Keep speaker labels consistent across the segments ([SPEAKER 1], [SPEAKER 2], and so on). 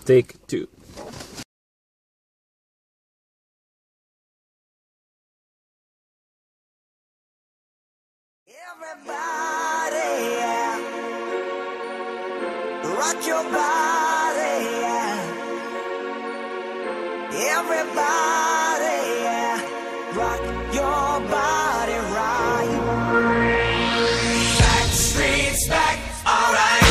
[SPEAKER 1] Take 2.
[SPEAKER 2] Everybody, yeah. Rock your body, yeah. Everybody, yeah. Rock your body right. Backstreet's back, alright.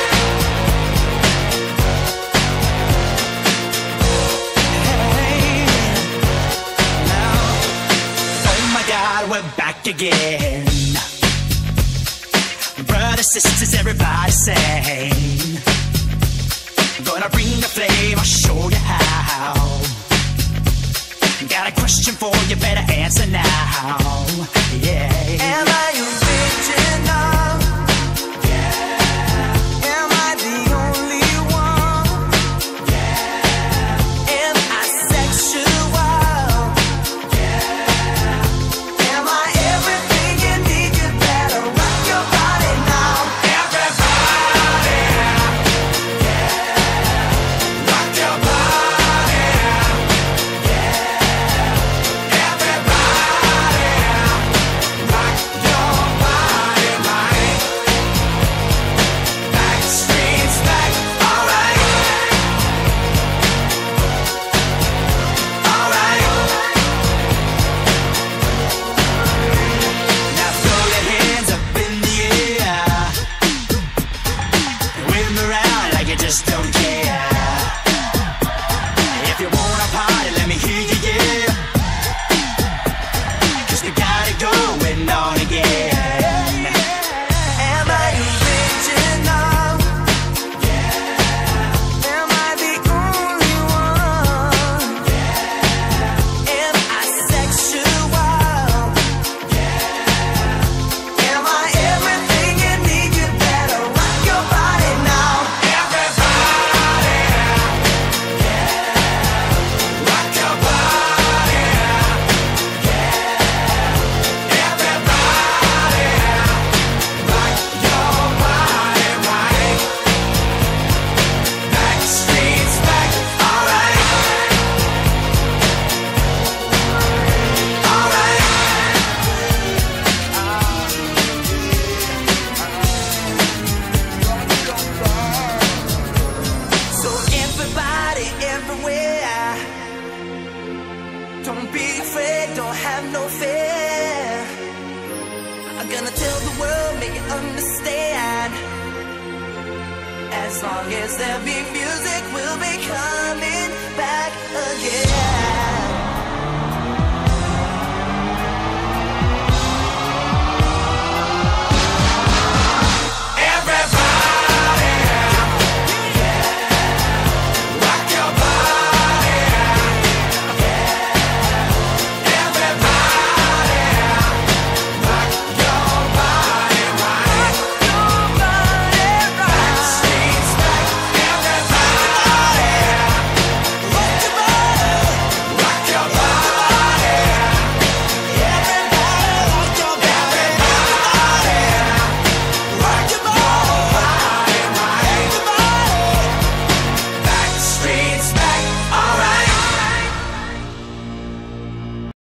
[SPEAKER 2] Hey, now, oh my God, we're back again. Brothers, sisters, everybody sing. Gonna bring the flame, I'll show you how. Got a question for you, better answer now. Yeah. Am I original? Yeah. Am I the only one? Yeah. Am I sexual? Yeah. Am I everything you need? You better rock your body now. Everybody, yeah. Rock your body, yeah. Everybody, rock your body right. Backstreet's back, alright. Alright. Now throw your hands up in the air. Wave them around like you just don't care. If you wanna party, let me hear you, yeah. 'Cause we got it going on again. Am I original? Yeah. Am I the only one? Yeah. Am I sexual? Yeah. Am I everything you need? You better rock your body now. Everybody, yeah. Rock your body, yeah. Everybody, rock your body right. Backstreet's back, alright. Alright. So everybody, everywhere, don't be afraid, don't have no fear. I'm gonna tell the world, make it understand. As long as there be music, we'll be